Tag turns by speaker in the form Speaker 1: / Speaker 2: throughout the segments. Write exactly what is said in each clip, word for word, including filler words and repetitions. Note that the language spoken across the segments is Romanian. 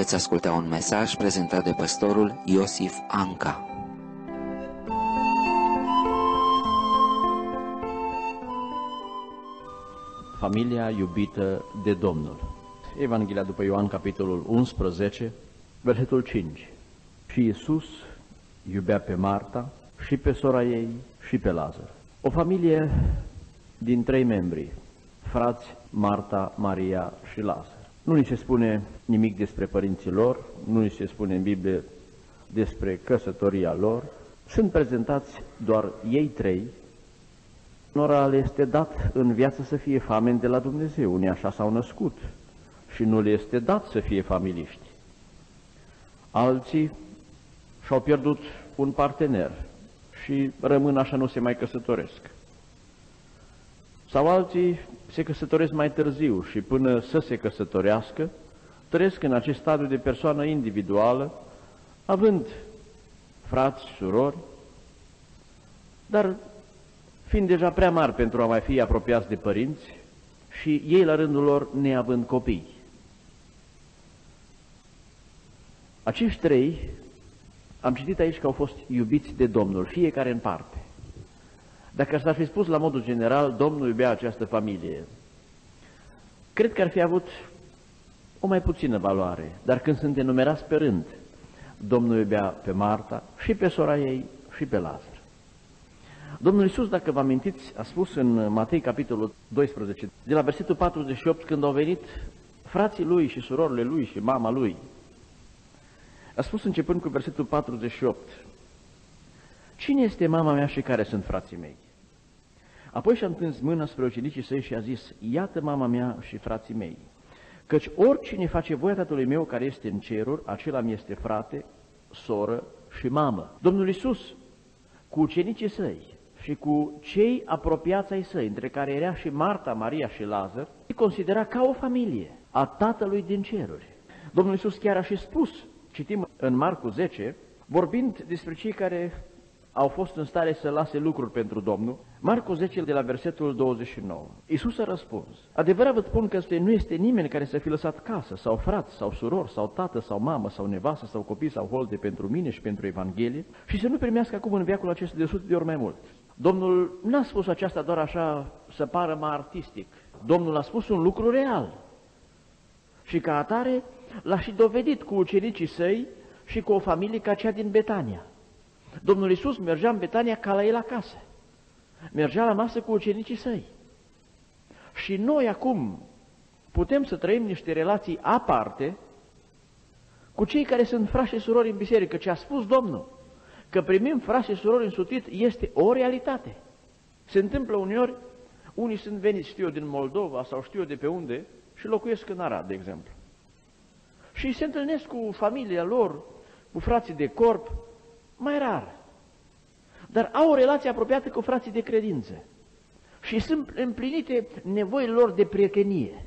Speaker 1: veți asculta un mesaj prezentat de pastorul Iosif Anca.
Speaker 2: Familia iubită de Domnul. Evanghelia după Ioan, capitolul unsprezece, versetul cinci. Și Iisus iubea pe Marta și pe sora ei și pe Lazar. O familie din trei membri, frați Marta, Maria și Lazar. Nu ni se spune nimic despre părinții lor, nu ni se spune în Biblie despre căsătoria lor. Sunt prezentați doar ei trei. Nora le este dat în viață să fie fameni de la Dumnezeu, unii așa s-au născut și nu le este dat să fie familiști. Alții și-au pierdut un partener și rămân așa, nu se mai căsătoresc. Sau alții se căsătoresc mai târziu și până să se căsătorească, trăiesc în acest stadiu de persoană individuală, având frați, surori, dar fiind deja prea mari pentru a mai fi apropiați de părinți și ei la rândul lor neavând copii. Acești trei, am citit aici că au fost iubiți de Domnul, fiecare în parte. Dacă s-ar fi spus la modul general, Domnul iubea această familie, cred că ar fi avut o mai puțină valoare, dar când sunt enumerați pe rând, Domnul iubea pe Marta și pe sora ei și pe Lazar. Domnul Iisus, dacă vă amintiți, a spus în Matei, capitolul doisprezece, de la versetul patruzeci și opt, când au venit frații lui și surorile lui și mama lui, a spus începând cu versetul patruzeci și opt, cine este mama mea și care sunt frații mei? Apoi și-a întins mâna spre ucenicii săi și a zis, iată mama mea și frații mei, căci oricine face voia Tatălui meu care este în ceruri, acela mi este frate, soră și mamă. Domnul Iisus, cu ucenicii săi și cu cei apropiați ai săi, între care era și Marta, Maria și Lazar, îi considera ca o familie a Tatălui din ceruri. Domnul Iisus chiar a și spus, citim în Marcu zece, vorbind despre cei care au fost în stare să lase lucruri pentru Domnul, Marcu zece, de la versetul douăzeci și nouă. Iisus a răspuns, adevărat vă spun că nu este nimeni care să fi lăsat casă, sau frați, sau surori, sau tată, sau mamă, sau nevastă, sau copii, sau holde pentru mine și pentru Evanghelie, și să nu primească acum în veacul acesta de sute de ori mai mult. Domnul n-a spus aceasta doar așa să pară mai artistic. Domnul a spus un lucru real. Și ca atare l-a și dovedit cu ucenicii săi și cu o familie ca cea din Betania. Domnul Iisus mergea în Betania ca la el acasă. Mergea la masă cu ucenicii săi. Și noi acum putem să trăim niște relații aparte cu cei care sunt frați și surori în biserică. Ce a spus Domnul, că primim frați și surori însutit, este o realitate. Se întâmplă uneori, unii sunt veniți, știu eu, din Moldova sau știu eu de pe unde, și locuiesc în Arad, de exemplu. Și se întâlnesc cu familia lor, cu frații de corp, mai rar. Dar au o relație apropiată cu frații de credință. Și sunt împlinite nevoile lor de prietenie.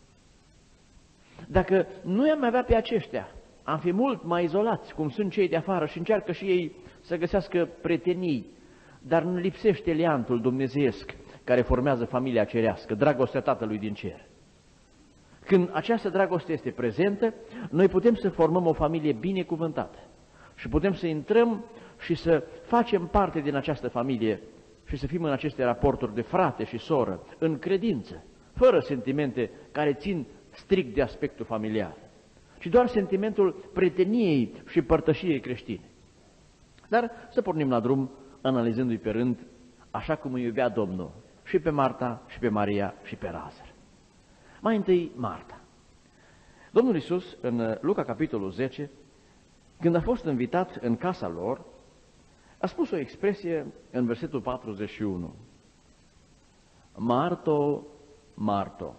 Speaker 2: Dacă nu am avea pe aceștia, am fi mult mai izolați, cum sunt cei de afară, și încearcă și ei să găsească prietenii, dar nu lipsește leantul dumnezeiesc care formează familia cerească, dragostea Tatălui din cer. Când această dragoste este prezentă, noi putem să formăm o familie binecuvântată și putem să intrăm și să facem parte din această familie și să fim în aceste raporturi de frate și soră, în credință, fără sentimente care țin strict de aspectul familiar, ci doar sentimentul prieteniei și părtășiei creștine. Dar să pornim la drum, analizându-i pe rând, așa cum îi iubea Domnul, și pe Marta, și pe Maria, și pe Lazar. Mai întâi, Marta. Domnul Iisus, în Luca, capitolul zece, când a fost invitat în casa lor, a spus o expresie în versetul patruzeci și unu. Marto, Marto.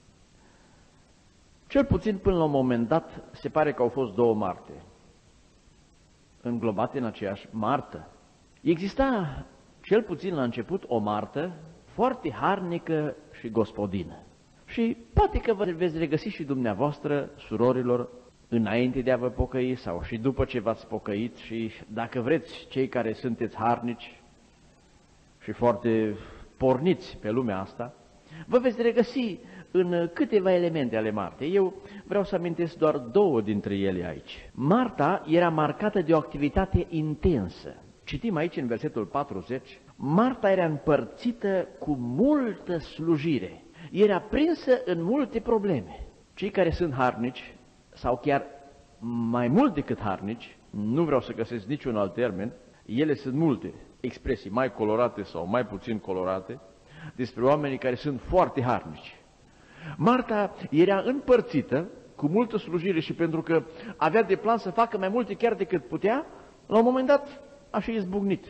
Speaker 2: Cel puțin până la un moment dat se pare că au fost două Marte, înglobate în aceeași Martă. Exista cel puțin la început o Martă foarte harnică și gospodină. Și poate că vă veți regăsi și dumneavoastră, surorilor, înainte de a vă pocăi sau și după ce v-ați pocăit, și dacă vreți, cei care sunteți harnici și foarte porniți pe lumea asta, vă veți regăsi în câteva elemente ale Martei. Eu vreau să amintesc doar două dintre ele aici. Marta era marcată de o activitate intensă. Citim aici în versetul patruzeci, Marta era împărțită cu multă slujire. Era prinsă în multe probleme. Cei care sunt harnici, sau chiar mai mult decât harnici, nu vreau să găsesc niciun alt termen, ele sunt multe expresii mai colorate sau mai puțin colorate despre oamenii care sunt foarte harnici. Marta era împărțită cu multă slujire și pentru că avea de plan să facă mai multe chiar decât putea, la un moment dat a și izbucnit.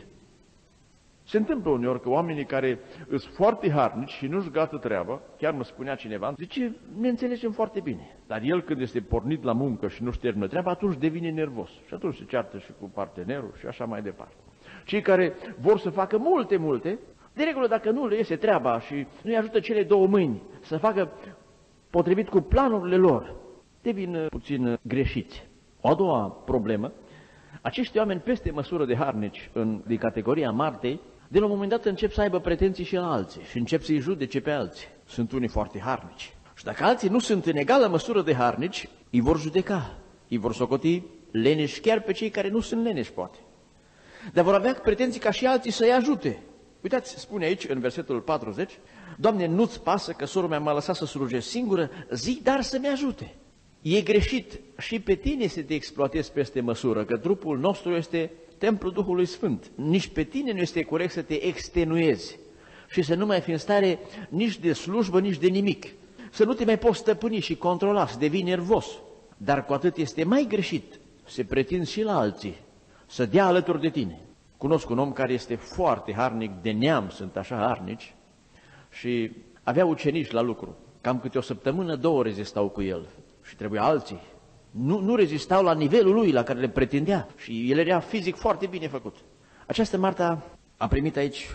Speaker 2: Se întâmplă uneori că oamenii care sunt foarte harnici și nu-și gata treaba, chiar mă spunea cineva, zice, ne înțelegem foarte bine, dar el când este pornit la muncă și nu-și termină treaba, atunci devine nervos și atunci se ceartă și cu partenerul și așa mai departe. Cei care vor să facă multe, multe, de regulă dacă nu le iese treaba și nu-i ajută cele două mâini să facă potrivit cu planurile lor, devin puțin greșiți. O a doua problemă, acești oameni peste măsură de harnici în, din categoria Martei, de la un moment dat încep să aibă pretenții și la alții și încep să-i judece pe alții. Sunt unii foarte harnici. Și dacă alții nu sunt în egală măsură de harnici, îi vor judeca, îi vor socoti leneși chiar pe cei care nu sunt leneși, poate. Dar vor avea pretenții ca și alții să-i ajute. Uitați, spune aici în versetul patruzeci, Doamne, nu-ți pasă că sorul mea m-a lăsat să slujesc singură, zi dar să-mi ajute. E greșit și pe tine să te exploatezi peste măsură, că trupul nostru este templul Duhului Sfânt. Nici pe tine nu este corect să te extenuezi și să nu mai fi în stare nici de slujbă, nici de nimic. Să nu te mai poți stăpâni și controla, să devii nervos. Dar cu atât este mai greșit să pretinzi și la alții, să dea alături de tine. Cunosc un om care este foarte harnic, de neam sunt așa harnici, și avea ucenici la lucru. Cam câte o săptămână, două rezistau cu el și trebuia alții. Nu, nu rezistau la nivelul lui la care le pretindea și el era fizic foarte bine făcut. Această Marta a primit aici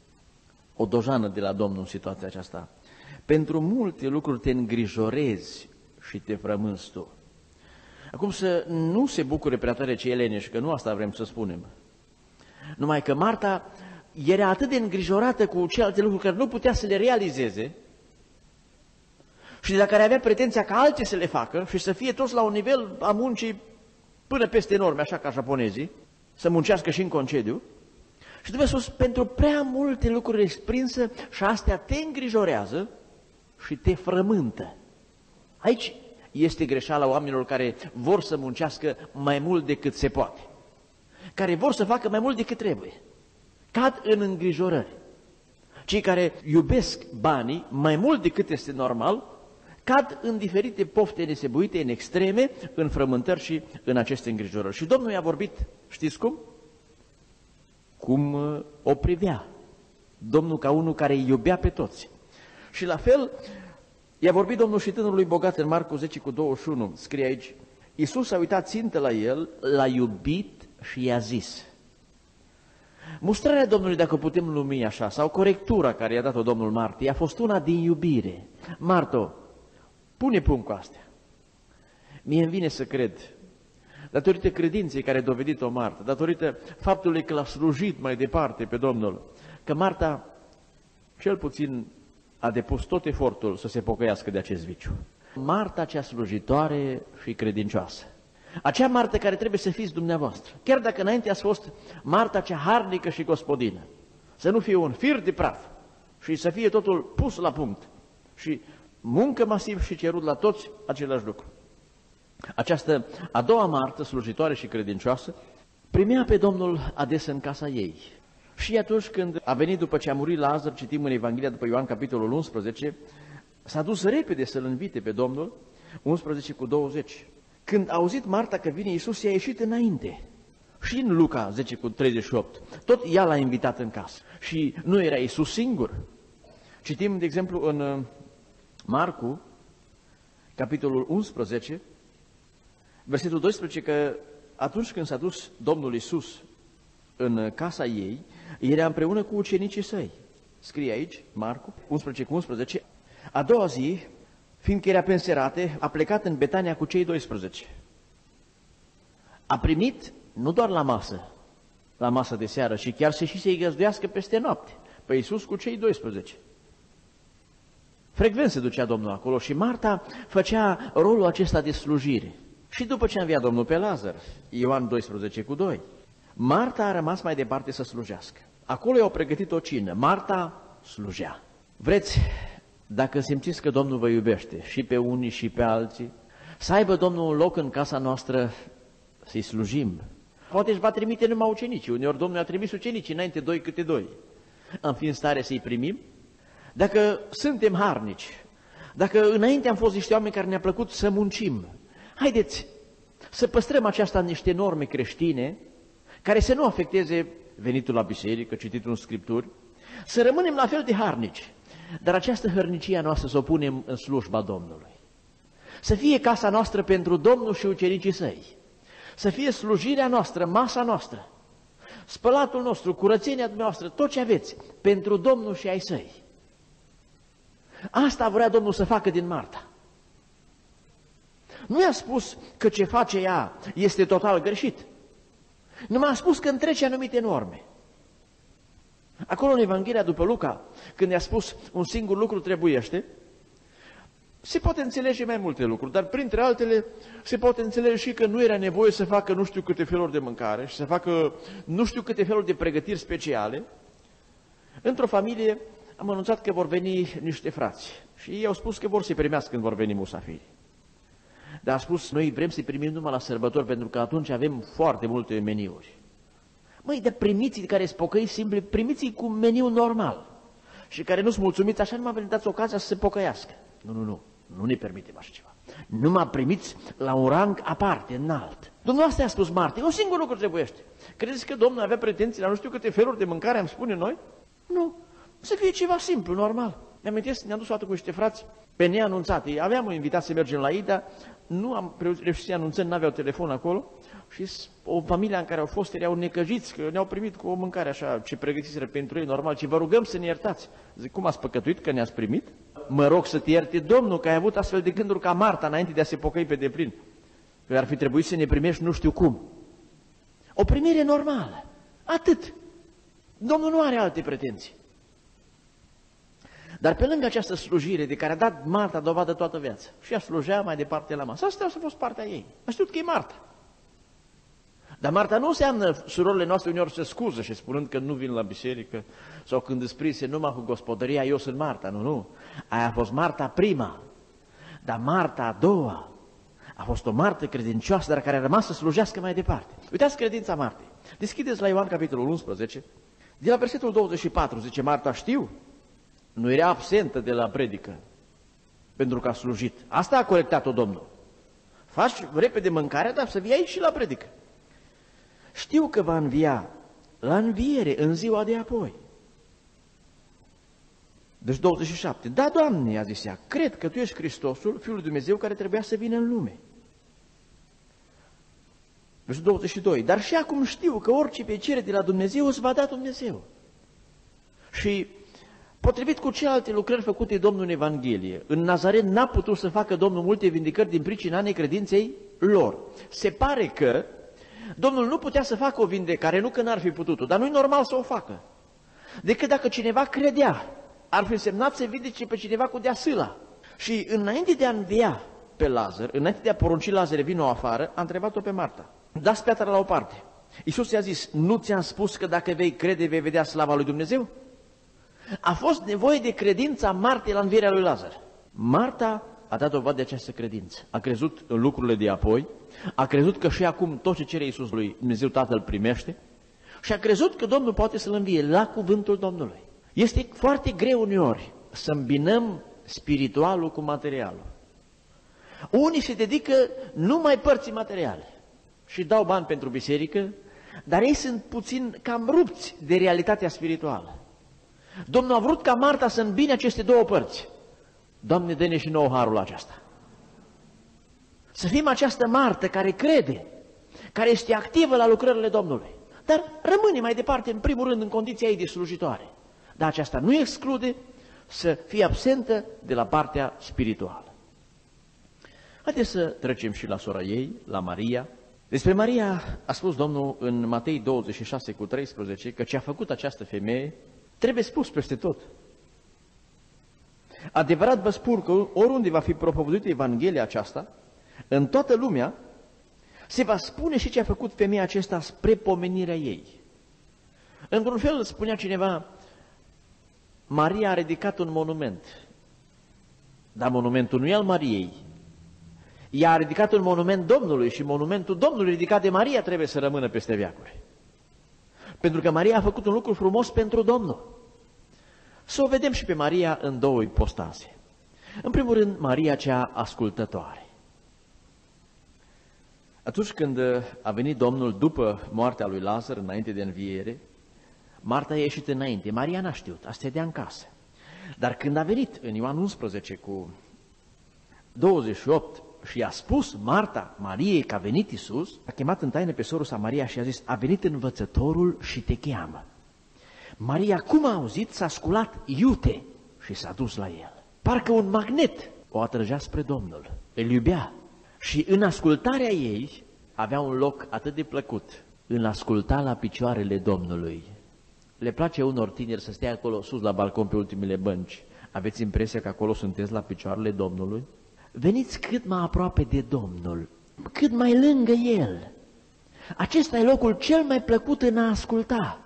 Speaker 2: o dojană de la Domnul în situația aceasta. Pentru multe lucruri te îngrijorezi și te frămânzi tu. Acum să nu se bucure prea tare cei leneși, că nu asta vrem să spunem. Numai că Marta era atât de îngrijorată cu celelalte lucruri care nu putea să le realizeze și de la care avea pretenția ca alții să le facă și să fie toți la un nivel a muncii până peste norme, așa ca japonezii, să muncească și în concediu. Și trebuie spus, pentru prea multe lucruri ești prinsă și astea te îngrijorează și te frământă. Aici este greșeala oamenilor care vor să muncească mai mult decât se poate, care vor să facă mai mult decât trebuie. Cad în îngrijorări. Cei care iubesc banii mai mult decât este normal, cad în diferite pofte nesebuite, în extreme, în frământări și în aceste îngrijorări. Și Domnul i-a vorbit, știți cum? Cum o privea. Domnul ca unul care îi iubea pe toți. Și la fel, i-a vorbit Domnul și tânărului bogat în Marcu zece cu douăzeci și unu, scrie aici, Iisus a uitat țintă la el, l-a iubit și i-a zis. Mustrarea Domnului, dacă putem numi așa, sau corectura care i-a dat-o Domnul Martei, a fost una din iubire. Marto, pune punct cu astea. Mie îmi vine să cred, datorită credinței care a dovedit-o Marta, datorită faptului că l-a slujit mai departe pe Domnul, că Marta, cel puțin, a depus tot efortul să se pocăiască de acest viciu. Marta cea slujitoare și credincioasă. Acea Marta care trebuie să fiți dumneavoastră, chiar dacă înainte ați fost Marta cea harnică și gospodină, să nu fie un fir de praf și să fie totul pus la punct și muncă masiv și cerut la toți același lucru. Această a doua Martă, slujitoare și credincioasă, primea pe Domnul ades în casa ei. Și atunci când a venit după ce a murit Lazar, citim în Evanghelia după Ioan capitolul unsprezece, s-a dus repede să-L invite pe Domnul, unsprezece cu douăzeci. Când a auzit Marta că vine Iisus, i-a ieșit înainte. Și în Luca zece cu treizeci și opt, tot ea l-a invitat în casă. Și nu era Iisus singur. Citim, de exemplu, în Marcu, capitolul unsprezece, versetul doisprezece, că atunci când s-a dus Domnul Iisus în casa ei, era împreună cu ucenicii săi. Scrie aici, Marcu, unsprezece cu unsprezece, a doua zi, fiindcă era pe înserate, a plecat în Betania cu cei doisprezece. A primit, nu doar la masă, la masă de seară, și chiar să și să-i găzduiască peste noapte, pe Iisus cu cei doisprezece. Frecvent se ducea Domnul acolo și Marta făcea rolul acesta de slujire. Și după ce a înviat Domnul pe Lazar, Ioan doisprezece cu doi, Marta a rămas mai departe să slujească. Acolo i-au pregătit o cină. Marta slujea. Vreți, dacă simțiți că Domnul vă iubește și pe unii și pe alții, să aibă Domnul un loc în casa noastră să-i slujim. Poate își va trimite numai ucenicii. Uneori Domnul a trimis ucenicii înainte doi câte doi. Am fi în stare să-i primim? Dacă suntem harnici, dacă înainte am fost niște oameni care ne-a plăcut să muncim, haideți să păstrăm aceasta în niște norme creștine care să nu afecteze venitul la biserică, cititul în Scripturi, să rămânem la fel de harnici, dar această hărnicie a noastră să o punem în slujba Domnului. Să fie casa noastră pentru Domnul și ucenicii săi, să fie slujirea noastră, masa noastră, spălatul nostru, curățenia noastră, tot ce aveți, pentru Domnul și ai săi. Asta vrea Domnul să facă din Marta. Nu i-a spus că ce face ea este total greșit. Nu mi-a spus că întrece anumite norme. Acolo în Evanghelia după Luca, când i-a spus un singur lucru trebuiește, se poate înțelege mai multe lucruri, dar printre altele se poate înțelege și că nu era nevoie să facă nu știu câte feluri de mâncare și să facă nu știu câte feluri de pregătiri speciale. Într-o familie am anunțat că vor veni niște frați și ei au spus că vor să-i primească când vor veni musafiri. Dar a spus, noi vrem să-i primim numai la sărbători, pentru că atunci avem foarte multe meniuri. Măi, de primiți care sunt pocăi simpli, primiți cu meniu normal. Și care nu sunt mulțumiți, așa numai vă dați ocazia să se pocăiască. Nu, nu, nu, nu ne permitem așa ceva. Numai primiți la un rang aparte, înalt. Domnul asta a spus Marta, un singur lucru trebuiește. Credeți că Domnul avea pretenții la nu știu câte feluri de mâncare, am spune noi? Nu, să fie ceva simplu, normal. Ne amintesc, ne-am dus o dată cu niște frați pe neanunțate. Aveam o invitat să mergem la ei, dar nu am reușit să-i anunțăm, n-aveau telefon acolo. Și o familie în care au fost, erau necăjiți, că ne-au primit cu o mâncare așa, ce pregătiseră pentru ei, normal, și vă rugăm să ne iertați. Zic, cum ați păcătuit că ne-ați primit? Mă rog să te ierte Domnul, că ai avut astfel de gânduri ca Marta înainte de a se pocăi pe deplin. Că ar fi trebuit să ne primești nu știu cum. O primire normală. Atât. Domnul nu are alte pretenții. Dar pe lângă această slujire de care a dat Marta dovadă toată viața, și ea slujea mai departe la masă, asta a fost partea ei. A știut că e Marta. Dar Marta nu înseamnă, surorile noastre uneori se scuză și spunând că nu vin la biserică sau când îți prinse numai cu gospodăria, eu sunt Marta. Nu, nu. Aia a fost Marta prima. Dar Marta a doua a fost o Martă credincioasă, dar care a rămas să slujească mai departe. Uitați credința Martei. Deschideți la Ioan capitolul unsprezece, de la versetul douăzeci și patru, zice Marta, știu, nu era absentă de la predică pentru că a slujit. Asta a corectat-o Domnul. Faci repede mâncarea, dar să vii aici și la predică. Știu că va învia la înviere în ziua de apoi. Deci douăzeci și șapte. Da, Doamne, a zis ea, cred că Tu ești Hristosul, Fiul lui Dumnezeu, care trebuia să vină în lume. Deci douăzeci și doi. Dar și acum știu că orice pe cere de la Dumnezeu îți va da Dumnezeu. Și potrivit cu celelalte lucrări făcute Domnul în Evanghelie, în Nazaret n-a putut să facă Domnul multe vindecări din pricina necredinței lor. Se pare că Domnul nu putea să facă o vindecare, nu că n-ar fi putut-o, dar nu-i normal să o facă. Decât dacă cineva credea, ar fi însemnat să vindece pe cineva cu deasâla. Și înainte de a învia pe Lazar, înainte de a porunci Lazare vină afară, a întrebat-o pe Marta. Dați piatra la o parte. Iisus i-a zis, nu ți-am spus că dacă vei crede, vei vedea slava lui Dumnezeu? A fost nevoie de credința Martei la învierea lui Lazar. Marta a dat dovadă de această credință. A crezut în lucrurile de apoi, a crezut că și acum tot ce cere Iisus lui Dumnezeu Tatăl primește și a crezut că Domnul poate să-l învie la cuvântul Domnului. Este foarte greu uneori să îmbinăm spiritualul cu materialul. Unii se dedică numai părții materiale și dau bani pentru biserică, dar ei sunt puțin cam rupți de realitatea spirituală. Domnul a vrut ca Marta să îmbine aceste două părți. Doamne, dă-ne și nouă harul acesta. Să fim această Martă care crede, care este activă la lucrările Domnului, dar rămâne mai departe, în primul rând, în condiția ei de slujitoare. Dar aceasta nu exclude să fie absentă de la partea spirituală. Haideți să trecem și la sora ei, la Maria. Despre Maria a spus Domnul în Matei douăzeci și șase cu treisprezece că ce a făcut această femeie trebuie spus peste tot. Adevărat vă spun că oriunde va fi propovăduită Evanghelia aceasta, în toată lumea, se va spune și ce a făcut femeia acesta spre pomenirea ei. Într-un fel, spunea cineva, Maria a ridicat un monument, dar monumentul nu e al Mariei. Ea a ridicat un monument Domnului și monumentul Domnului ridicat de Maria trebuie să rămână peste veacuri. Pentru că Maria a făcut un lucru frumos pentru Domnul. Să o vedem și pe Maria în două ipostaze. În primul rând, Maria cea ascultătoare. Atunci când a venit Domnul după moartea lui Lazar, înainte de înviere, Marta a ieșit înainte, Maria n-a știut, a stătea în casă. Dar când a venit în Ioan unsprezece cu douăzeci și opt și i-a spus Marta, Mariei, că a venit Iisus, a chemat în taină pe sorul sa Maria și a zis, a venit învățătorul și te cheamă. Maria, cum a auzit, s-a sculat iute și s-a dus la el. Parcă un magnet o atrăgea spre Domnul, îl iubea. Și în ascultarea ei avea un loc atât de plăcut, în asculta la picioarele Domnului. Le place unor tineri să stea acolo sus la balcon pe ultimele bănci. Aveți impresia că acolo sunteți la picioarele Domnului? Veniți cât mai aproape de Domnul, cât mai lângă El. Acesta e locul cel mai plăcut în a asculta.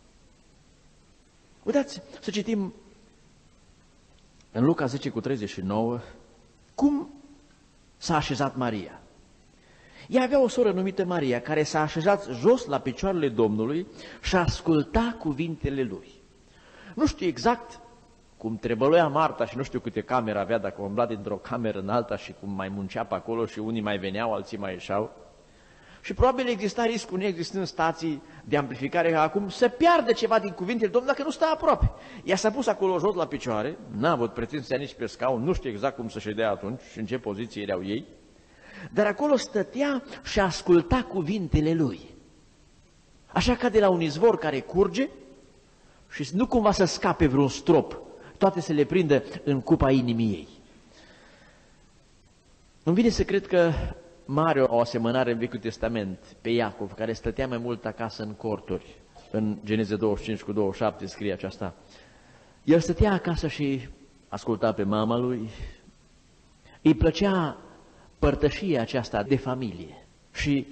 Speaker 2: Uitați să citim în Luca zece cu treizeci și nouă cum s-a așezat Maria. Ea avea o soră numită Maria care s-a așezat jos la picioarele Domnului și asculta cuvintele Lui. Nu știu exact cum trebăluia Marta și nu știu câte camere avea, dacă umbla dintr-o cameră în alta și cum mai muncea pe acolo și unii mai veneau, alții mai ieșeau. Și probabil exista riscul, nu existând stații de amplificare ca acum, să piardă ceva din cuvintele Domnului dacă nu sta aproape. Ea s-a pus acolo jos la picioare, n-a avut pretenția nici pe scaun, nu știu exact cum să ședea atunci și în ce poziție erau ei, dar acolo stătea și asculta cuvintele Lui. Așa ca de la un izvor care curge și nu cumva să scape vreun strop, toate să le prindă în cupa inimii ei. Îmi vine să cred că mare o asemănare în Vechiul Testament pe Iacov, care stătea mai mult acasă în corturi. În Geneze douăzeci și cinci cu douăzeci și șapte scrie aceasta. El stătea acasă și asculta pe mama lui. Îi plăcea părtășia aceasta de familie. Și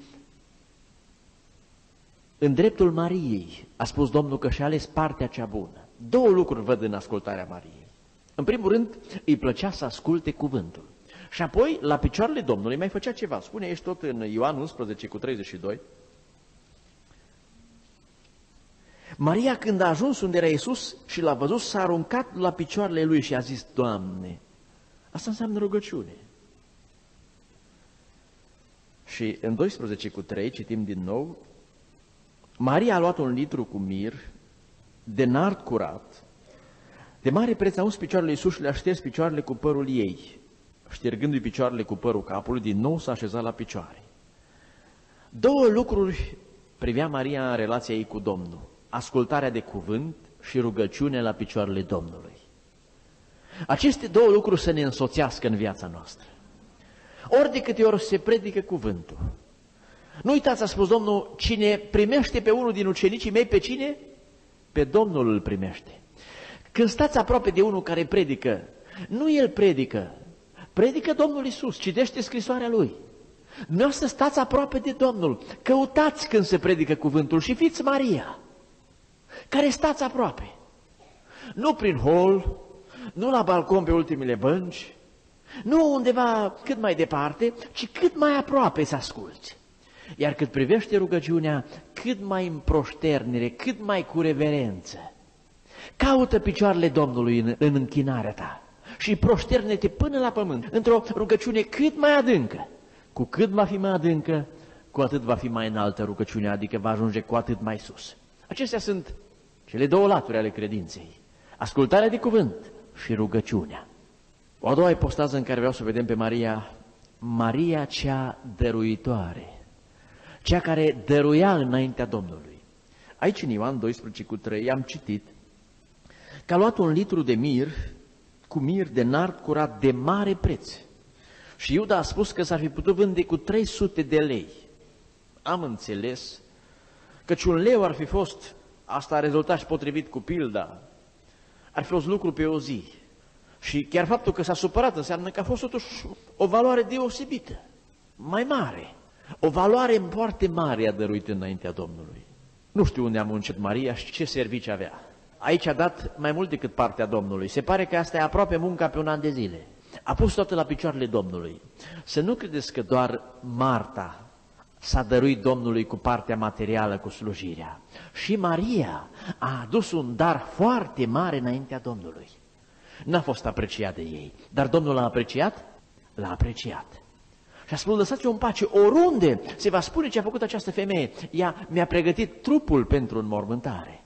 Speaker 2: în dreptul Mariei a spus Domnul că și-a ales partea cea bună. Două lucruri văd în ascultarea Mariei. În primul rând, îi plăcea să asculte cuvântul. Și apoi, la picioarele Domnului, mai făcea ceva. Spune aici tot în Ioan unsprezece cu treizeci și doi. Maria, când a ajuns unde era Iisus și l-a văzut, s-a aruncat la picioarele Lui și a zis, Doamne, asta înseamnă rugăciune. Și în doisprezece cu trei, citim din nou, Maria a luat un litru cu mir, de nard curat, de mare preț a uns picioarele Iisus și le-a șters picioarele cu părul ei. Ștergându-i picioarele cu părul capului, din nou s-a așezat la picioare. Două lucruri privea Maria în relația ei cu Domnul. Ascultarea de cuvânt și rugăciunea la picioarele Domnului. Aceste două lucruri să ne însoțească în viața noastră. Ori de câte ori se predică cuvântul. Nu uitați, a spus Domnul, cine primește pe unul din ucenicii mei, pe cine? Pe Domnul îl primește. Când stați aproape de unul care predică, nu el predică, predică Domnul Iisus, citește scrisoarea Lui. Dumneavoastră stați aproape de Domnul, căutați când se predică cuvântul și fiți Maria, care stați aproape. Nu prin hol, nu la balcon pe ultimele bănci, nu undeva cât mai departe, ci cât mai aproape să asculți. Iar cât privește rugăciunea, cât mai împroșternire, cât mai cu reverență. Caută picioarele Domnului în, în închinarea ta și proșterne-te până la pământ, într-o rugăciune cât mai adâncă. Cu cât va fi mai adâncă, cu atât va fi mai înaltă rugăciunea, adică va ajunge cu atât mai sus. Acestea sunt cele două laturi ale credinței. Ascultarea de cuvânt și rugăciunea. O a doua ipostază în care vreau să vedem pe Maria, Maria cea dăruitoare. Cea care dăruia înaintea Domnului. Aici în Ioan doisprezece cu trei am citit că a luat un litru de mir, cu mir de nard curat de mare preț. Și Iuda a spus că s-ar fi putut vinde cu trei sute de lei. Am înțeles căci un leu ar fi fost, asta a rezultat și potrivit cu pilda, ar fi fost lucru pe o zi. Și chiar faptul că s-a supărat înseamnă că a fost totuși o valoare deosebită, mai mare. O valoare foarte mare a dăruit înaintea Domnului. Nu știu unde a muncit Maria și ce servici avea. Aici a dat mai mult decât partea Domnului. Se pare că asta e aproape munca pe un an de zile. A pus toată la picioarele Domnului. Să nu credeți că doar Marta s-a dăruit Domnului cu partea materială, cu slujirea. Și Maria a adus un dar foarte mare înaintea Domnului. N-a fost apreciat de ei, dar Domnul l-a apreciat? L-a apreciat. Și a spus, lăsați-o în pace, oriunde se va spune ce a făcut această femeie. Ea mi-a pregătit trupul pentru înmormântare.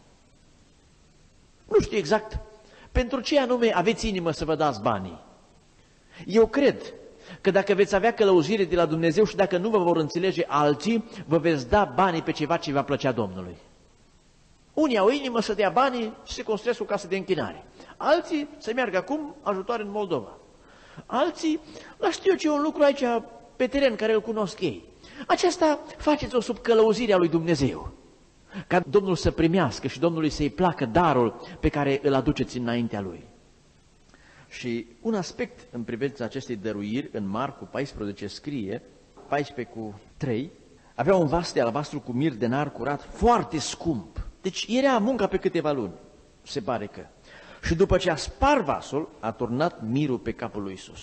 Speaker 2: Nu știu exact pentru ce anume aveți inimă să vă dați banii. Eu cred că dacă veți avea călăuzire de la Dumnezeu și dacă nu vă vor înțelege alții, vă veți da banii pe ceva ce va plăcea Domnului. Unii au inimă să dea banii și se construiesc o casă de închinare. Alții să meargă acum ajutoare în Moldova. Alții, la știu eu ce, un lucru aici pe teren care îl cunosc ei. Aceasta faceți-o sub călăuzirea lui Dumnezeu. Ca Domnul să primească și Domnului să-i placă darul pe care îl aduceți înaintea Lui. Și un aspect în privința acestei dăruiri, în Marcu paisprezece scrie, paisprezece cu trei, avea un vas de albastru cu mir de nar curat, foarte scump. Deci era munca pe câteva luni, se pare că. Și după ce a spart vasul, a turnat mirul pe capul lui Iisus.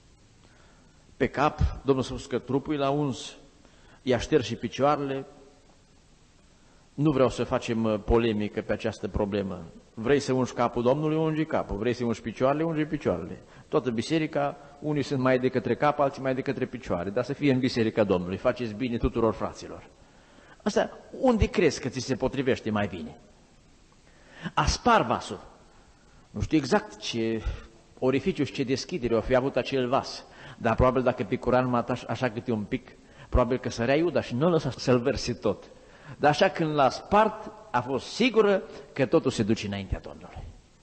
Speaker 2: Pe cap, Domnul s-a spus că trupul l-a uns, i-a șters și picioarele. Nu vreau să facem polemică pe această problemă. Vrei să ungi capul Domnului, ungi capul. Vrei să ungi picioarele, ungi picioarele. Toată biserica, unii sunt mai de către cap, alții mai de către picioare, dar să fie în biserica Domnului. Faceți bine tuturor fraților. Asta, unde crezi că ți se potrivește mai bine? A spart vasul. Nu știu exact ce orificiu și ce deschidere o fi avut acel vas, dar probabil dacă picuram numai așa câte un pic, probabil că sărea Iuda și nu lăsa să-l verse tot. Dar așa când l-a spart, a fost sigură că totul se duce înaintea Domnului.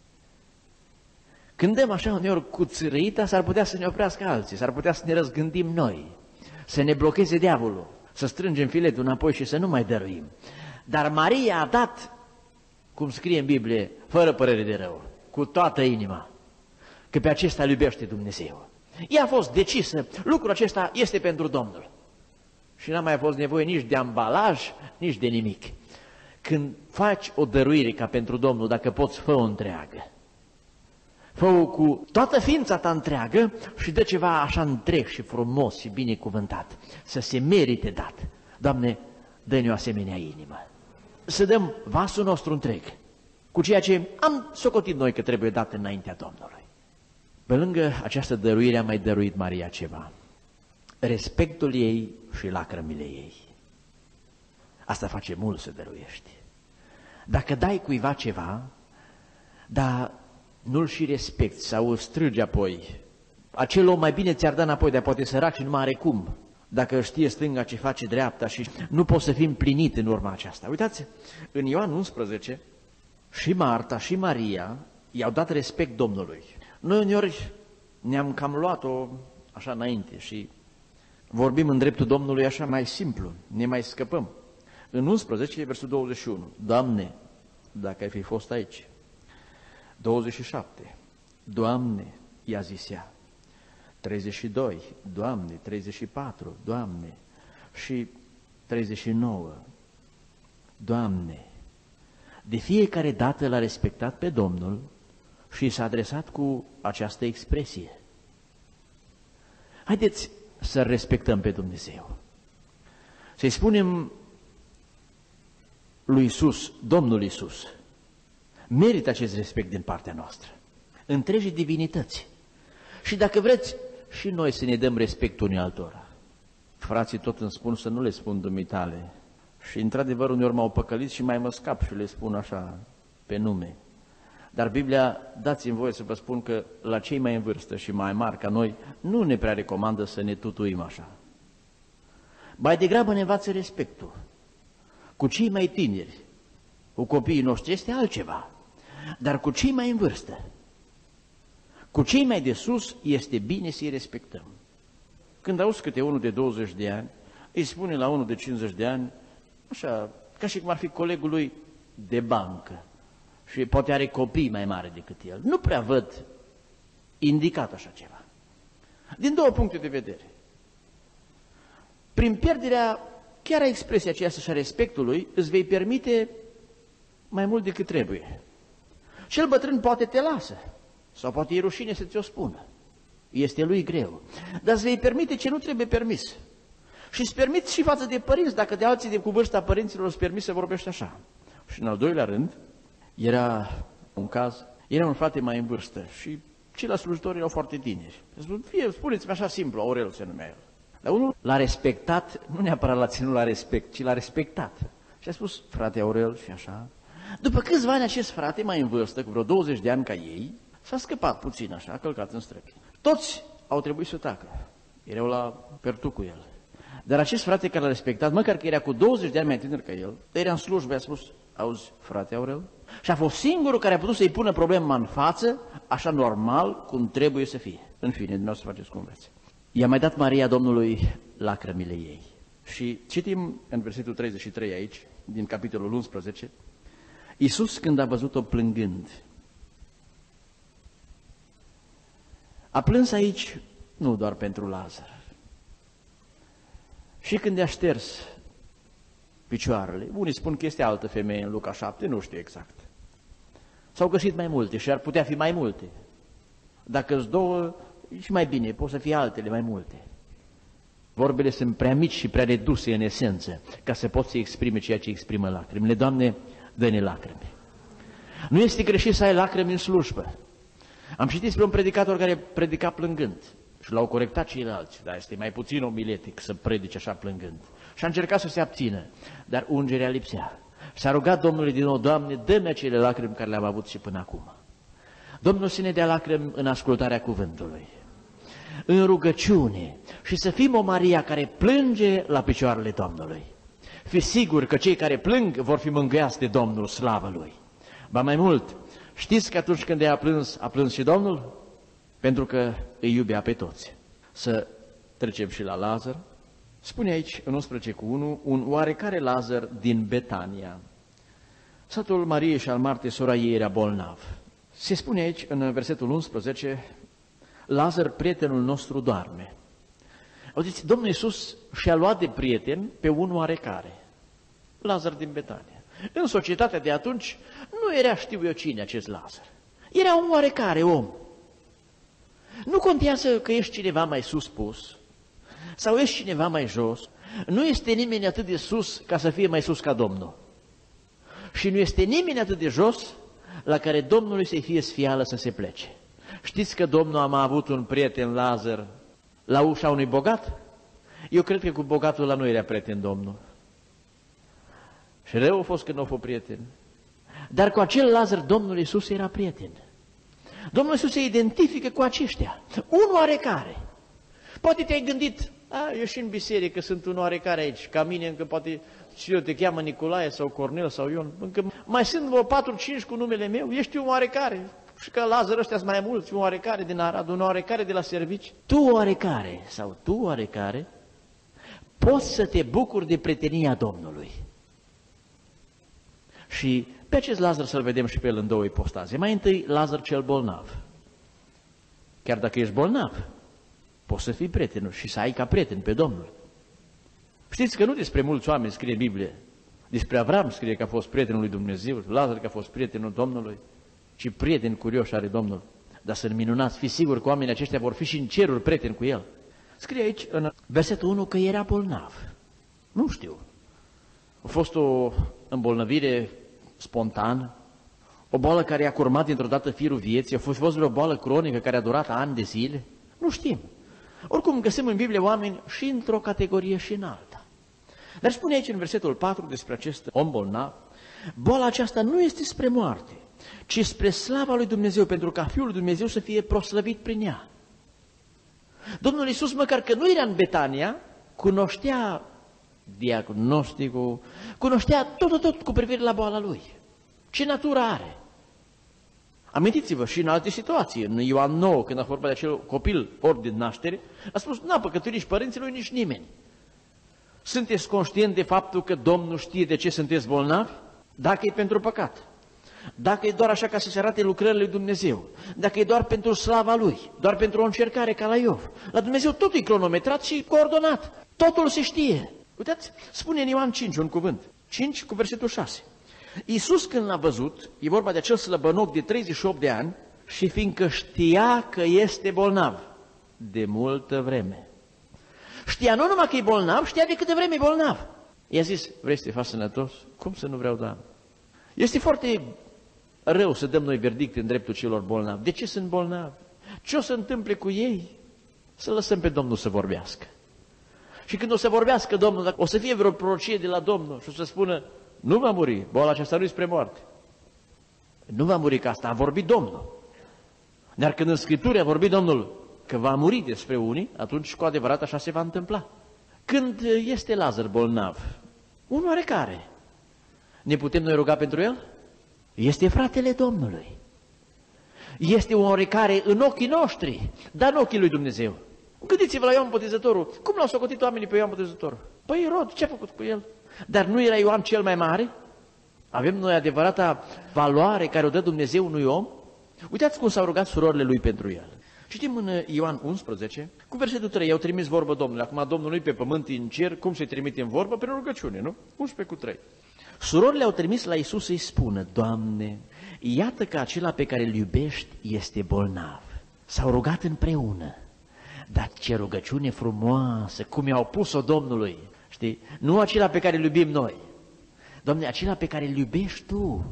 Speaker 2: Când dăm așa uneori cu țărăita, s-ar putea să ne oprească alții, s-ar putea să ne răzgândim noi, să ne blocheze diavolul, să strângem filetul înapoi și să nu mai dăruim. Dar Maria a dat, cum scrie în Biblie, fără părere de rău, cu toată inima, că pe acesta îl iubește Dumnezeu. Ea a fost decisă, lucrul acesta este pentru Domnul. Și n-a mai fost nevoie nici de ambalaj, nici de nimic. Când faci o dăruire ca pentru Domnul, dacă poți, fă-o întreagă. Fă-o cu toată ființa ta întreagă și dă ceva așa întreg și frumos și binecuvântat. Să se merite dat. Doamne, dă-ne o asemenea inimă. Să dăm vasul nostru întreg cu ceea ce am socotit noi că trebuie dat înaintea Domnului. Pe lângă această dăruire a mai dăruit Maria ceva. Respectul ei și lacrămile ei. Asta face mult să dăruiești. Dacă dai cuiva ceva, dar nu-l și respecti sau îl strâgi apoi, acel om mai bine ți-ar da înapoi, dar poate sărac și nu mai are cum. Dacă știe stânga ce face dreapta și nu poți să fii împlinit în urma aceasta. Uitați, în Ioan unsprezece, și Marta și Maria i-au dat respect Domnului. Noi uneori ne-am cam luat-o așa înainte și vorbim în dreptul Domnului așa mai simplu, ne mai scăpăm. În unsprezece, versul douăzeci și unu, Doamne, dacă ai fi fost aici, douăzeci și șapte, Doamne, i-a zis ea, treizeci și doi, Doamne, treizeci și patru, Doamne, și treizeci și nouă, Doamne. De fiecare dată l-a respectat pe Domnul și s-a adresat cu această expresie. Haideți să respectăm pe Dumnezeu. Să-i spunem lui Iisus, Domnul Iisus, merită acest respect din partea noastră, întregii divinități. Și dacă vreți, și noi să ne dăm respect unii altora. Frații tot îmi spun să nu le spun dumitale. Și într-adevăr uneori m-au păcălit și mai mă scap și le spun așa, pe nume. Dar Biblia, dați-mi voie să vă spun că la cei mai în vârstă și mai mari ca noi, nu ne prea recomandă să ne tutuim așa. Mai degrabă ne învață respectul. Cu cei mai tineri, cu copiii noștri este altceva, dar cu cei mai în vârstă, cu cei mai de sus, este bine să-i respectăm. Când auzi câte unul de douăzeci de ani, îi spune la unul de cincizeci de ani, așa, ca și cum ar fi colegul lui de bancă și poate are copii mai mari decât el. Nu prea văd indicat așa ceva. Din două puncte de vedere. Prin pierderea, chiar a expresia aceasta și a respectului, îți vei permite mai mult decât trebuie. Cel bătrân poate te lasă, sau poate e rușine să ți-o spună. Este lui greu. Dar îți vei permite ce nu trebuie permis. Și îți permiți și față de părinți, dacă de alții de cu vârsta părinților îți permis să vorbești așa. Și în al doilea rând, era un caz, era un frate mai în vârstă și ceilalți slujitori erau foarte tineri. Fie, spuneți-mi așa simplu, Aurel se numea el. Dar unul l-a respectat, nu neapărat l-a ținut la respect, ci l-a respectat. Și a spus, frate Aurel, și așa. După câțiva ani acest frate mai în vârstă, cu vreo douăzeci de ani ca ei, s-a scăpat puțin așa, a călcat în străpi. Toți au trebuit să tacă. Erau la pertuc cu el. Dar acest frate care l-a respectat, măcar că era cu douăzeci de ani mai tânăr ca el, era în slujbă, a spus, auzi, frate Aurel? Și a fost singurul care a putut să-i pună problema în față, așa normal, cum trebuie să fie. În fine, dumneavoastră faceți cum vreți. I-a mai dat Maria Domnului lacrămile ei. Și citim în versetul treizeci și trei aici, din capitolul unsprezece, Iisus când a văzut-o plângând, a plâns aici nu doar pentru Lazar. Și când i-a șters picioarele, unii spun că este altă femeie în Luca șapte, nu știu exact. S-au găsit mai multe și ar putea fi mai multe. Dacă-s două, și mai bine, pot să fie altele mai multe. Vorbele sunt prea mici și prea reduse în esență, ca să pot să exprime ceea ce exprimă lacrimile. Doamne, dă-ne lacrimi. Nu este greșit să ai lacrimi în slujbă. Am citit despre un predicator care predica plângând și l-au corectat ceilalți, dar este mai puțin omiletic să predice așa plângând. Și a încercat să se abțină, dar ungerea lipsea. S-a rugat Domnului din nou, Doamne, dă-mi acele lacrimi care le-am avut și până acum. Domnul să ne dea lacrimi în ascultarea cuvântului, în rugăciune și să fim o Maria care plânge la picioarele Domnului. Fi sigur că cei care plâng vor fi mângâiați de Domnul, slavă Lui. Ba mai mult, știți că atunci când ea a plâns, a plâns și Domnul? Pentru că îi iubea pe toți. Să trecem și la Lazar. Spune aici, în unsprezece cu unu, un oarecare Lazar din Betania. Satul Mariei și al Martei, sora ei, era bolnav. Se spune aici, în versetul unsprezece, Lazar, prietenul nostru, doarme. Auziți, Domnul Iisus și-a luat de prieten pe un oarecare, Lazar din Betania. În societatea de atunci nu era știu eu cine acest Lazar. Era un oarecare om. Nu contează că ești cineva mai sus pus sau ești cineva mai jos. Nu este nimeni atât de sus ca să fie mai sus ca Domnul. Și nu este nimeni atât de jos la care Domnului să-i fie sfială să se plece. Știți că Domnul a avut un prieten, Lazar, la ușa unui bogat? Eu cred că cu bogatul ăla nu era prieten Domnul. Și rău a fost că nu a fost prieten. Dar cu acel Lazar Domnul Iisus era prieten. Domnul Iisus se identifică cu aceștia. Un oarecare. Poate te-ai gândit, a, eu și în biserică sunt un oarecare aici, ca mine încă poate și eu te cheamă Nicolae sau Cornel sau Ion, încă mai sunt vreo patru cinci cu numele meu, ești un oarecare. Și că Lazar ăștia sunt mai mulți, un oarecare din Arad, un oarecare de la servici. Tu oarecare sau tu oarecare poți să te bucuri de prietenia Domnului. Și pe acest Lazar să-l vedem și pe el în două ipostaze. Mai întâi, Lazar cel bolnav. Chiar dacă ești bolnav, poți să fii prietenul și să ai ca prieten pe Domnul. Știți că nu despre mulți oameni scrie Biblie. Despre Avram scrie că a fost prietenul lui Dumnezeu, Lazar că a fost prietenul Domnului, și prieteni curioși are Domnul. Dar sunt minunați, fi sigur că oamenii aceștia vor fi și în ceruri prieteni cu el. Scrie aici, în versetul unu, că era bolnav. Nu știu. A fost o îmbolnăvire spontană, o boală care i-a curmat dintr-o dată firul vieții, a fost, fost vreo boală cronică care a durat ani de zile. Nu știm. Oricum găsim în Biblie oameni și într-o categorie și în alta. Dar spune aici în versetul patru despre acest om bolnav, boala aceasta nu este spre moarte, ci spre slava lui Dumnezeu, pentru ca Fiul lui Dumnezeu să fie proslăvit prin ea. Domnul Iisus, măcar că nu era în Betania, cunoștea diagnosticul, cunoștea tot, tot, tot cu privire la boala lui. Ce natură are? Amintiți-vă și în alte situații, în Ioan nouă, când a vorbat de acel copil orb din naștere, a spus, n-a păcătuit nici părinții lui, nici nimeni. Sunteți conștient de faptul că Domnul știe de ce sunteți bolnavi? Dacă e pentru păcat. dacă e doar așa ca să-și arate lucrările lui Dumnezeu, dacă e doar pentru slava Lui, doar pentru o încercare ca la Iov, la Dumnezeu totul e cronometrat și coordonat, totul se știe. Uitați, spune în Ioan cinci un cuvânt, cinci cu versetul șase. Iisus când l-a văzut, e vorba de acel slăbănoc de treizeci și opt de ani, și fiindcă știa că este bolnav de multă vreme. Știa nu numai că e bolnav, știa de câte vreme e bolnav. I-a zis, vrei să te faci sănătos? Cum să nu vreau, Doamne? Este foarte rău să dăm noi verdict în dreptul celor bolnavi. De ce sunt bolnavi? Ce o să întâmple cu ei? Să lăsăm pe Domnul să vorbească. Și când o să vorbească Domnul, o să fie vreo prorocie de la Domnul și o să spună, nu va muri, boala aceasta nu-i spre moarte. Nu va muri, că asta a vorbit Domnul. Dar când în Scriptură a vorbit Domnul că va muri despre unii, atunci cu adevărat așa se va întâmpla. Când este Lazar bolnav, unul oarecare, ne putem noi ruga pentru el? Este fratele Domnului. Este un oarecare în ochii noștri, dar în ochii lui Dumnezeu. Gândiți-vă la Ioan Botezătorul. Cum l-au socotit oamenii pe Ioan Botezătorul? Păi Rod, ce a făcut cu el? Dar nu era Ioan cel mai mare? Avem noi adevărata valoare care o dă Dumnezeu unui om? Uitați cum s-au rugat surorile lui pentru el. Citim în Ioan unsprezece, cu versetul trei, i-au trimis vorbă Domnului. Acum Domnul nu-i pe pământ, în cer, cum să-i trimite în vorbă? Prin rugăciune, nu? unsprezece cu trei. Surorile au trimis la Iisus să-i spună, Doamne, iată că acela pe care îl iubești este bolnav. S-au rugat împreună. Dar ce rugăciune frumoasă, cum i-au pus-o Domnului, știi? Nu acela pe care îl iubim noi. Doamne, acela pe care îl iubești Tu.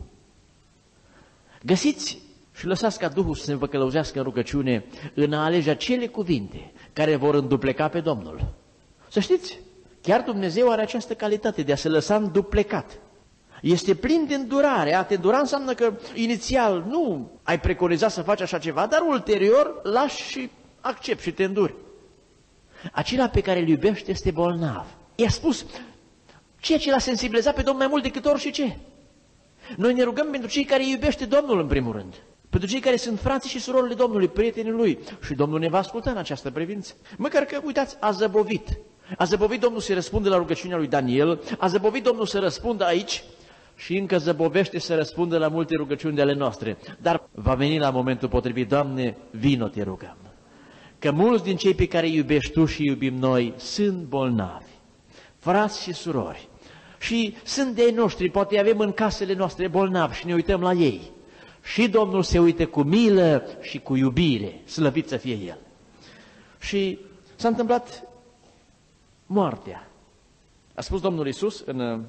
Speaker 2: Găsiți și lăsați ca Duhul să ne vă călăuzească în rugăciune în a alege acele cuvinte care vor îndupleca pe Domnul. Să știți, chiar Dumnezeu are această calitate de a se lăsa înduplecat. Este plin de îndurare. A te îndura înseamnă că inițial nu ai preconizat să faci așa ceva, dar ulterior lași și accepti și te înduri. Acela pe care îl iubește este bolnav. I-a spus ceea ce l-a sensibilizat pe Domnul mai mult decât orice. Noi ne rugăm pentru cei care iubește Domnul în primul rând. Pentru cei care sunt frații și surorile Domnului, prietenii Lui. Și Domnul ne va asculta în această privință. Măcar că, uitați, a zăbovit. A zăbovit Domnul să răspundă la rugăciunea lui Daniel, a zăbovit Domnul să răspundă aici și încă zăbovește să răspundă la multe rugăciuni de ale noastre. Dar va veni la momentul potrivit, Doamne, vino te rugăm. Că mulți din cei pe care îi iubești Tu și iubim noi sunt bolnavi, frați și surori. Și sunt de ei noștri, poate avem în casele noastre bolnavi și ne uităm la ei. Și Domnul se uită cu milă și cu iubire, slăvit să fie El. Și s-a întâmplat moartea. A spus Domnul Iisus în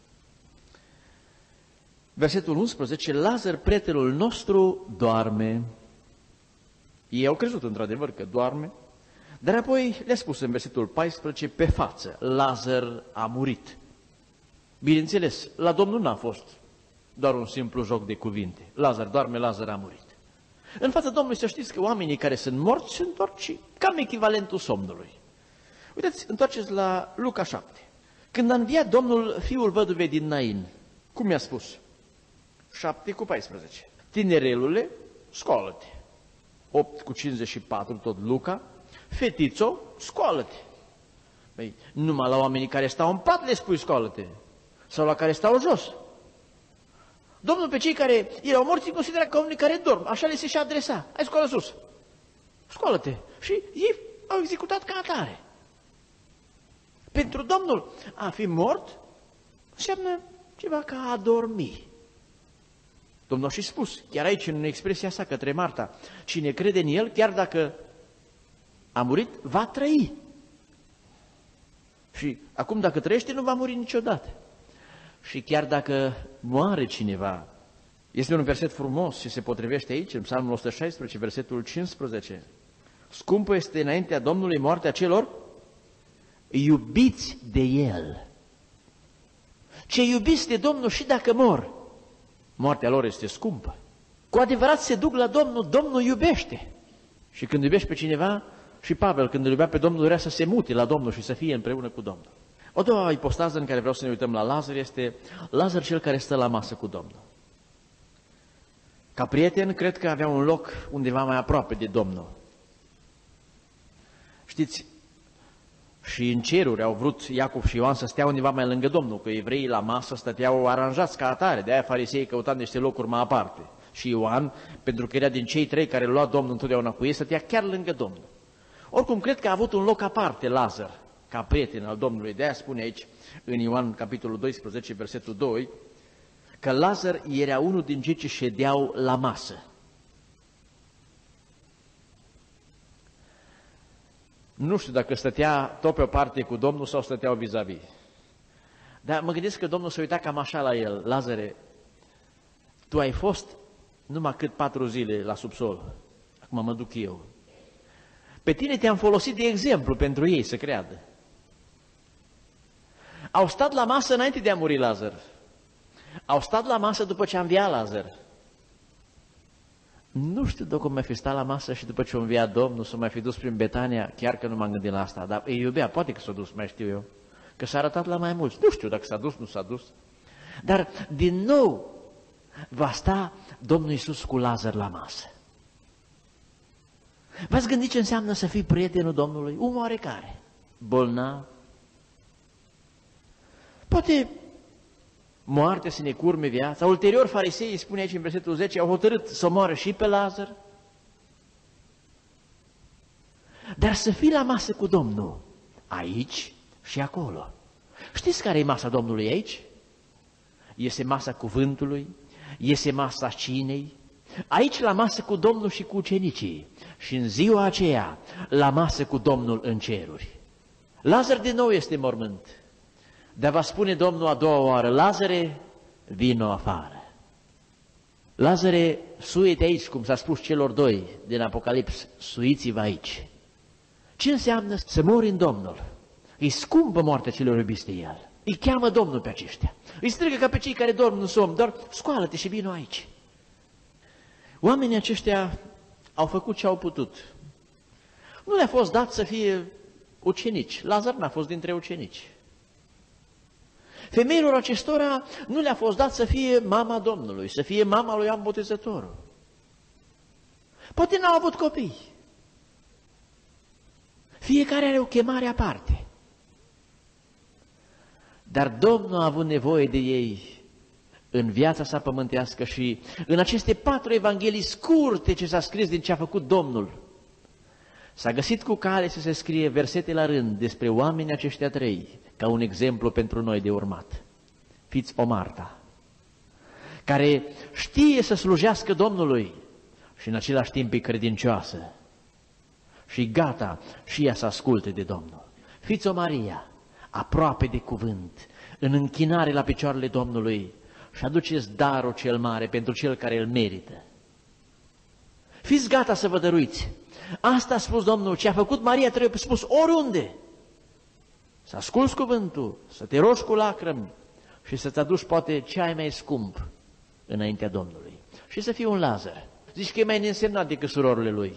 Speaker 2: versetul unsprezece, Lazar, prietenul nostru, doarme. Ei au crezut într-adevăr că doarme, dar apoi le-a spus în versetul paisprezece, pe față, Lazar a murit. Bineînțeles, la Domnul n-a fost doar un simplu joc de cuvinte. Lazar doarme, Lazar a murit. În fața Domnului să știți că oamenii care sunt morți se întorc și cam echivalentul somnului. Uitați, întoarceți la Luca șapte. Când a înviat Domnul fiul văduvei din Nain, cum i-a spus? șapte cu paisprezece. Tinerelule, scoală-te. opt cu cincizeci și patru, tot Luca. Fetițo, scoală-te. Păi, numai la oamenii care stau în pat le spui scoală-te. Sau la care stau jos. Domnul pe cei care erau morți îi considera ca oamenii care dorm. Așa le se și adresa. Hai, scoală sus. Scoală-te. Și ei au executat ca atare. Pentru Domnul a fi mort înseamnă ceva ca a dormi. Domnul a și spus, chiar aici în expresia sa către Marta, cine crede în El, chiar dacă a murit, va trăi. Și acum dacă trăiește, nu va muri niciodată. Și chiar dacă moare cineva, este un verset frumos și se potrivește aici, în Psalmul o sută șaisprezece, versetul cincisprezece. Scumpă este înaintea Domnului moartea celor iubiți de El. Ce iubiți de Domnul și dacă mor, moartea lor este scumpă. Cu adevărat se duc la Domnul, Domnul iubește. Și când iubești pe cineva, și Pavel când îl iubea pe Domnul, dorea să se mute la Domnul și să fie împreună cu Domnul. O doua ipostază în care vreau să ne uităm la Lazar este Lazar cel care stă la masă cu Domnul. Ca prieten, cred că avea un loc undeva mai aproape de Domnul. Știți, Și în ceruri au vrut Iacov și Ioan să stea undeva mai lângă Domnul, că evreii la masă stăteau aranjați ca atare, de-aia fariseii căutau niște locuri mai aparte. Și Ioan, pentru că era din cei trei care lua Domnul întotdeauna cu ei, stătea chiar lângă Domnul. Oricum, cred că a avut un loc aparte Lazar, ca prieten al Domnului. De-aia spune aici, în Ioan, capitolul doisprezece, versetul doi, că Lazar era unul din cei ce ședeau la masă. Nu știu dacă stătea tot pe o parte cu Domnul sau stăteau vis-a-vis. Dar mă gândesc că Domnul se uita cam așa la el. Lazare, tu ai fost numai cât patru zile la subsol. Acum mă duc eu. Pe tine te-am folosit de exemplu pentru ei să creadă. Au stat la masă înainte de a muri Lazar. Au stat la masă după ce a înviat Lazar. Nu știu dacă mai fi stat la masă și după ce a înviat Domnul s-o mai fi dus prin Betania, chiar că nu m-am gândit la asta, dar îi iubea, poate că s-a dus, mai știu eu, că s-a arătat la mai mulți. Nu știu dacă s-a dus, nu s-a dus. Dar din nou va sta Domnul Iisus cu Lazar la masă. V-ați gândit ce înseamnă să fii prietenul Domnului? Un oarecare, bolnav. Poate moarte să ne curme viața. Ulterior, fariseii, spune aici în versetul zece, au hotărât să moară și pe Lazar. Dar să fii la masă cu Domnul, aici și acolo. Știți care e masa Domnului aici? Este masa cuvântului, este masa cinei. Aici la masă cu Domnul și cu ucenicii. Și în ziua aceea, la masă cu Domnul în ceruri. Lazar din nou este mormânt. Dar va spune Domnul a doua oară, Lazare, vino afară. Lazare, suie-te aici, cum s-a spus celor doi din Apocalips, suiți-vă aici. Ce înseamnă să mori în Domnul? Îi scumpă moartea celor iubiți de El. Îi cheamă Domnul pe aceștia. Îi strigă ca pe cei care dorm în somn, doar scoală-te și vino aici. Oamenii aceștia au făcut ce au putut. Nu le-a fost dat să fie ucenici. Lazar n-a fost dintre ucenici. Femeilor acestora nu le-a fost dat să fie mama Domnului, să fie mama lui Ioan Botezătorul. Poate n-au avut copii. Fiecare are o chemare aparte. Dar Domnul a avut nevoie de ei în viața sa pământească și în aceste patru evanghelii scurte ce s-a scris din ce a făcut Domnul. S-a găsit cu cale să se scrie versete la rând despre oamenii aceștia trei, ca un exemplu pentru noi de urmat. Fiți o Marta, care știe să slujească Domnului și în același timp e credincioasă și gata și ea să asculte de Domnul. Fiți o Maria, aproape de cuvânt, în închinare la picioarele Domnului și aduceți darul cel mare pentru cel care îl merită. Fiți gata să vă dăruiți. Asta a spus Domnul, ce a făcut Maria trebuie spus oriunde. Să asculți cuvântul, să te rogi cu lacrimi și să-ți aduci poate ce ai mai scump înaintea Domnului. Și să fii un Lazar. Zici că e mai neînsemnat decât surorile lui.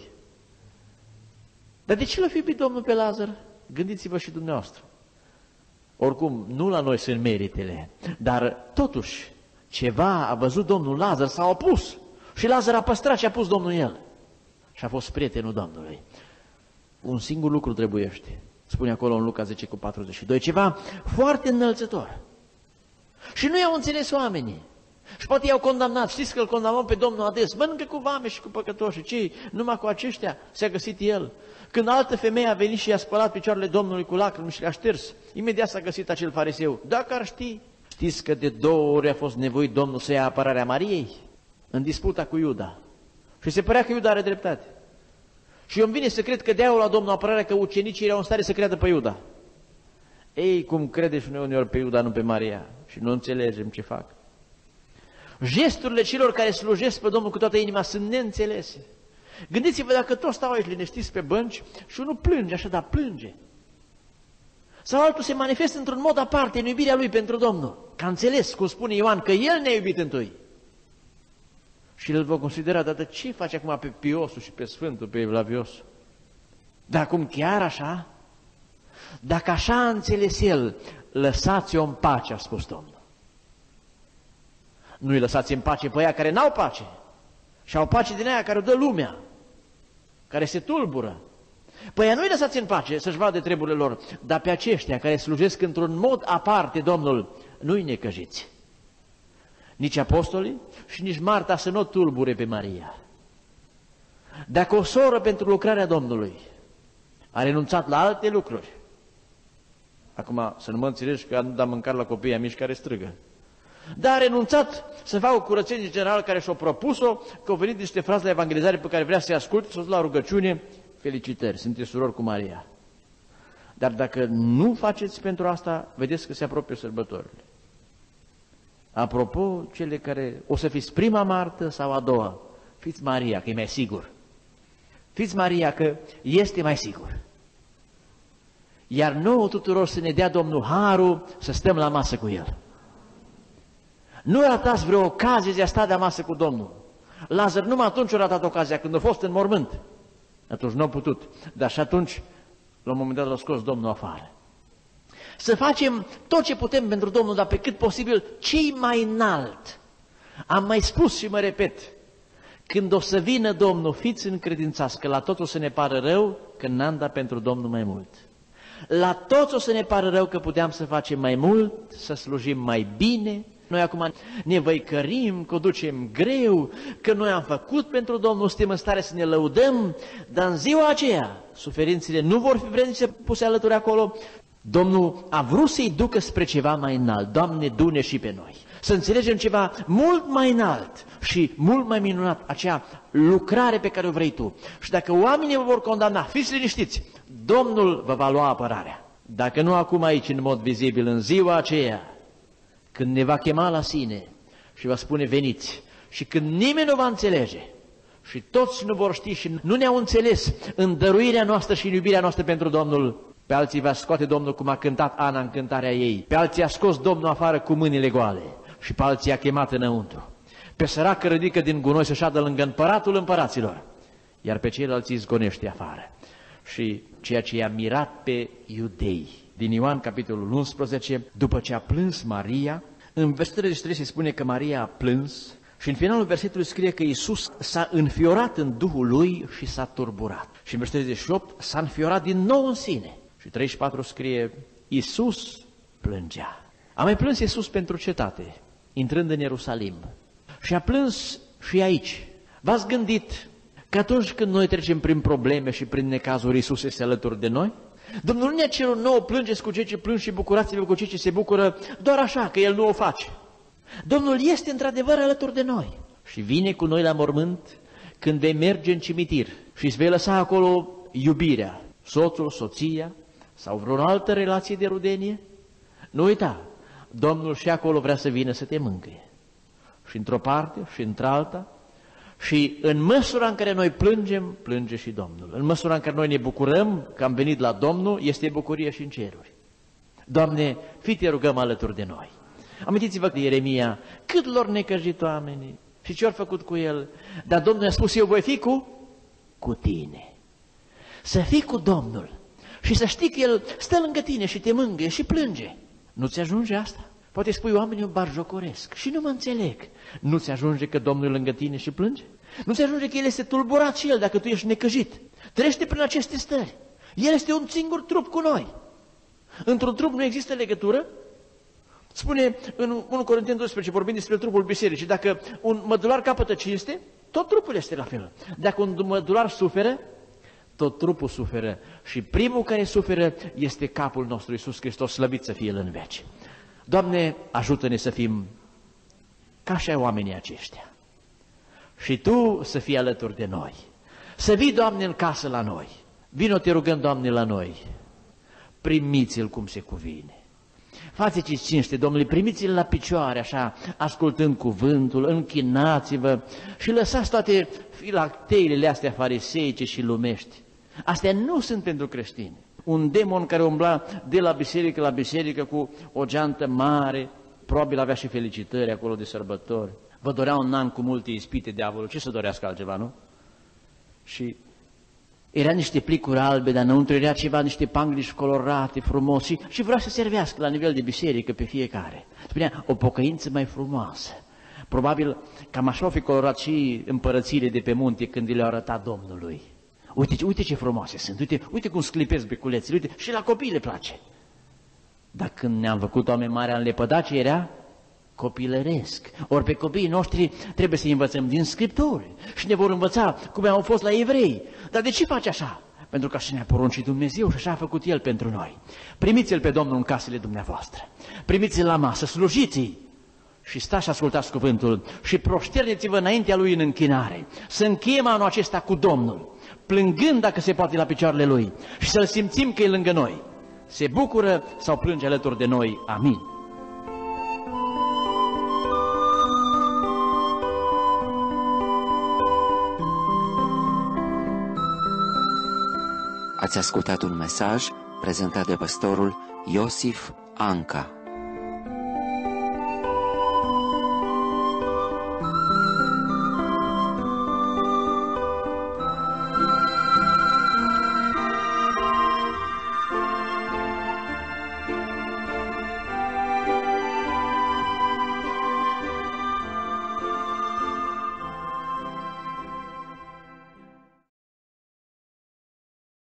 Speaker 2: Dar de ce l-a fi iubit Domnul pe Lazar? Gândiți-vă și dumneavoastră. Oricum, nu la noi sunt meritele, dar totuși ceva a văzut Domnul Lazar, s-a opus. Și Lazar a păstrat ce a pus Domnul el. Și a fost prietenul Domnului. Un singur lucru trebuiește. Spune acolo în Luca zece cu patruzeci și doi. Ceva foarte înălțător. Și nu i-au înțeles oamenii. Și poate i-au condamnat. Știți că îl condamnăm pe Domnul ades. Mănâncă cu vame și cu păcătoși. Ce? Numai cu aceștia s-a găsit el. Când altă femeie a venit și i-a spălat picioarele Domnului cu lacrimi și le-a șters, imediat s-a găsit acel fariseu. Dacă ar ști, știți că de două ori a fost nevoit Domnul să ia apărarea Mariei în disputa cu Iuda. Și se părea că Iuda are dreptate. Și eu îmi vine să cred că de-aia la Domnul apărarea că ucenicii erau în stare să creadă pe Iuda. Ei, cum crede și noi uneori pe Iuda, nu pe Maria. Și nu înțelegem ce fac. Gesturile celor care slujesc pe Domnul cu toată inima sunt neînțelese. Gândiți-vă dacă toți stau aici liniștiți pe bănci și unul plânge așa, dar plânge. Sau altul se manifestă într-un mod aparte în iubirea lui pentru Domnul. Că a înțeles, cum spune Ioan, că El ne-a iubit întâi. Și îl va considera, dar de ce face acum pe Piosul și pe Sfântul, pe Evlaviosul? Dar acum chiar așa? Dacă așa a înțeles el, lăsați-o în pace, a spus Domnul. Nu-i lăsați în pace pe aia care n-au pace. Și au pace din aia care o dă lumea, care se tulbură. Păi nu-i lăsați în pace să-și vadă treburile lor, dar pe aceștia care slujesc într-un mod aparte Domnul, nu-i necăjiți. Nici apostolii și nici Marta să nu tulbure pe Maria. Dacă o soră pentru lucrarea Domnului a renunțat la alte lucruri, acum să nu mă înțelegi că nu da mâncare la copiii mici care strigă, dar a renunțat să facă o curățenie generală care și-o propus-o, că au venit niște fraze la evangelizare pe care vrea să-i asculte, s-o la rugăciune, felicitări, sunteți surori cu Maria. Dar dacă nu faceți pentru asta, vedeți că se apropie sărbătorile. Apropo, cele care o să fiți prima Martă sau a doua, fiți Maria, că e mai sigur. Fiți Maria, că este mai sigur. Iar nouă tuturor să ne dea Domnul harul să stăm la masă cu El. Nu ratați vreo ocazie de a sta de masă cu Domnul. Lazar numai atunci a ratat ocazia, când a fost în mormânt. Atunci nu a putut, dar și atunci, la un moment dat, l-a scos Domnul afară. Să facem tot ce putem pentru Domnul, dar pe cât posibil cei mai înalt. Am mai spus și mă repet, când o să vină Domnul, fiți încredințați că la toți o să ne pară rău că n-am dat pentru Domnul mai mult. La toți o să ne pară rău că puteam să facem mai mult, să slujim mai bine. Noi acum ne văicărim, că o ducem greu, că noi am făcut pentru Domnul, suntem în stare să ne lăudăm, dar în ziua aceea suferințele nu vor fi vrednice puse alături acolo. Domnul a vrut să-i ducă spre ceva mai înalt. Doamne, du-ne și pe noi. Să înțelegem ceva mult mai înalt și mult mai minunat, acea lucrare pe care o vrei Tu. Și dacă oamenii vă vor condamna, fiți liniștiți, Domnul vă va lua apărarea. Dacă nu acum aici, în mod vizibil, în ziua aceea, când ne va chema la sine și va spune veniți, și când nimeni nu va înțelege și toți nu vor ști și nu ne-au înțeles în dăruirea noastră și în iubirea noastră pentru Domnul, pe alții va scoate Domnul cum a cântat Ana în cântarea ei, pe alții a scos Domnul afară cu mâinile goale și pe alții a chemat înăuntru. Pe săracă ridică din gunoi să șadă lângă împăratul împăraților, iar pe ceilalți îi zgonește afară. Și ceea ce i-a mirat pe iudei, din Ioan capitolul unsprezece, după ce a plâns Maria, în versetul treizeci și trei se spune că Maria a plâns și în finalul versetului scrie că Iisus s-a înfiorat în Duhul lui și s-a turburat. Și în versetul treizeci și opt s-a înfiorat din nou în sine. Și treizeci și patru scrie, Iisus plângea. A mai plâns Iisus pentru cetate, intrând în Ierusalim. Și a plâns și aici. V-ați gândit că atunci când noi trecem prin probleme și prin necazuri, Iisus este alături de noi? Domnul nu ne-a cerut nouă, plângeți cu cei ce plâng și bucurați-vă cu cei ce se bucură, doar așa, că El nu o face. Domnul este într-adevăr alături de noi și vine cu noi la mormânt când vei merge în cimitir și îți vei lăsa acolo iubirea, soțul, soția sau vreo altă relație de rudenie. Nu uita, Domnul și acolo vrea să vină să te mângâie. Și într-o parte și într-alta. Și în măsura în care noi plângem, plânge și Domnul. În măsura în care noi ne bucurăm că am venit la Domnul, este bucurie și în ceruri. Doamne, fii te rugăm alături de noi. Amintiți-vă de Ieremia, cât lor necăjit oamenii și ce-au făcut cu el. Dar Domnul a spus, eu voi fi cu, cu tine. Să fii cu Domnul și să știi că El stă lângă tine și te mângâie și plânge. Nu-ți ajunge asta? Poate spui, oamenii o barjocoresc și nu mă înțeleg. Nu-ți ajunge că Domnul e lângă tine și plânge? Nu-ți ajunge că El este tulburat și El dacă tu ești necăjit? Trăiește prin aceste stări. El este un singur trup cu noi. Într-un trup nu există legătură? Spune în unu Corinteni doisprezece, vorbind despre trupul bisericii, dacă un mădular capătă cinste, tot trupul este la fel. Dacă un mădular suferă, tot trupul suferă. Și primul care suferă este capul nostru, Iisus Hristos, slăvit să fie El în veci. Doamne, ajută-ne să fim ca așa oamenii aceștia. Și Tu să fii alături de noi. Să vii, Doamne, în casă la noi. Vino, te rugăm, Doamne, la noi. Primiți-L cum se cuvine. Faceți cinste, Domnule, primiți-L la picioare, așa, ascultând cuvântul, închinați-vă și lăsați toate filacteile astea fariseice și lumești. Astea nu sunt pentru creștini. Un demon care umbla de la biserică la biserică cu o geantă mare, probabil avea și felicitări acolo de sărbători. Vă dorea un an cu multe ispite diavolul, ce să dorească altceva, nu? Și era niște plicuri albe, dar înăuntru era ceva, niște pangliși colorate, frumos și, și vrea să servească la nivel de biserică pe fiecare. Spunea, o pocăință mai frumoasă. Probabil cam așa au fi colorat și împărățiile de pe munte când le-au arătat Domnului. Uite, uite ce frumoase sunt, uite, uite cum sclipesc beculețele, uite, și la copii le place. Dar când ne-am făcut oameni mari, am lepădat ce era copilăresc. Ori pe copiii noștri trebuie să învățăm din Scripturi și ne vor învăța cum au fost la evrei. Dar de ce face așa? Pentru că așa ne-a poruncit Dumnezeu și așa a făcut El pentru noi. Primiți-L pe Domnul în casele dumneavoastră, primiți-L la masă, slujiți-i și stați și ascultați cuvântul și proșterneți-vă înaintea Lui în închinare. Să încheiem anul acesta cu Domnul, plângând dacă se poate la picioarele Lui și să-L simțim că e lângă noi. Se bucură sau plânge alături de noi. Amin.
Speaker 1: Ați ascultat un mesaj prezentat de pastorul Iosif Anca.